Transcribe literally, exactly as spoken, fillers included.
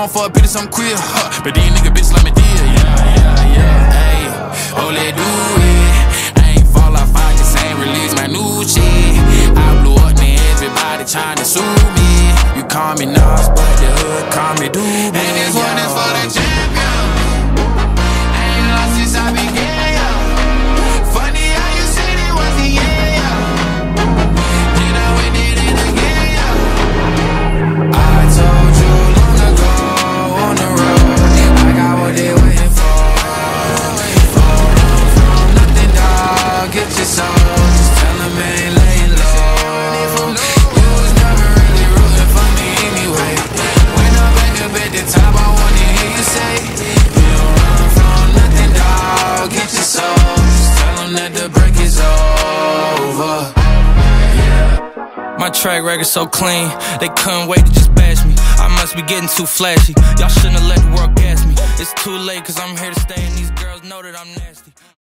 don't fuck bitches, I'm queer. Huh. But these nigga bitches like me deal. Yeah, yeah, yeah. Hey, oh, let's do it. I ain't fall off, I just ain't release my new shit. I blew up, man, everybody tryna sue me. You call me Nas, but the hood call me Doobie. And this one is for the champion. I ain't lost since I began, yo. Funny how you said it was the end, yo. Then I went in it again, yo. I told you long ago on the road, I got what they waiting for. Hold on from nothing, dog. Get your soul. Just tell them I ain't laying low. You was never really rooting for me anyway. When I'm back up at the top, I wanna hear you say, you don't run from nothing, dog. Get your soul. Just tell them that the break is over. My track record so clean, they couldn't wait to just bash me. I must be getting too flashy. Y'all shouldn't have let the world gas me. It's too late, cause I'm here to stay, and these girls know that I'm nasty.